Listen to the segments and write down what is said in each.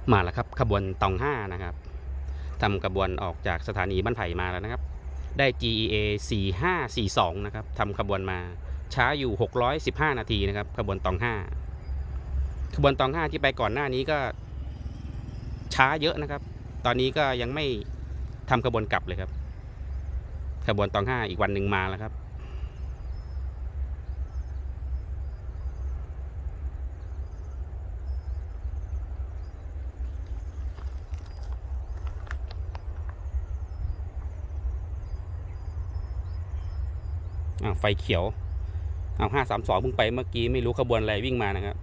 มาแล้วครับขบวนตอง5นะครับทำขบวนออกจากสถานีบ้านไผ่มาแล้วนะครับได้ GEA 4542นะครับทำขบวนมาช้าอยู่615นาทีนะครับขบวนตอง5ขบวนตอง5ที่ไปก่อนหน้านี้ก็ช้าเยอะนะครับตอนนี้ก็ยังไม่ทำขบวนกลับเลยครับขบวนตอง5อีกวันหนึ่งมาแล้วครับไฟเขียว532เพิ่งไปเมื่อกี้ไม่รู้ขบวนอะไรวิ่งมานะครับ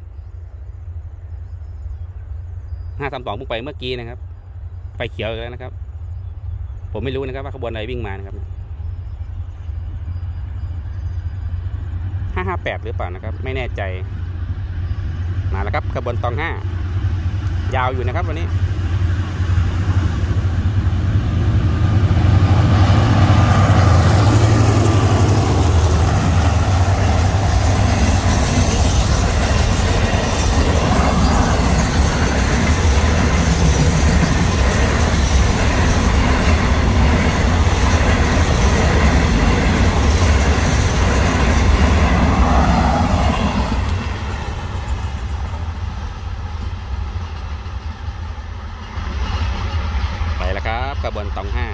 532เพิ่งไปเมื่อกี้นะครับไฟเขียวแล้วนะครับผมไม่รู้นะครับว่าขบวนอะไรวิ่งมานะครับ558หรือเปล่านะครับไม่แน่ใจมาแล้วครับขบวนตอง5ยาวอยู่นะครับวันนี้ไปแล้วครับขบวนตอง5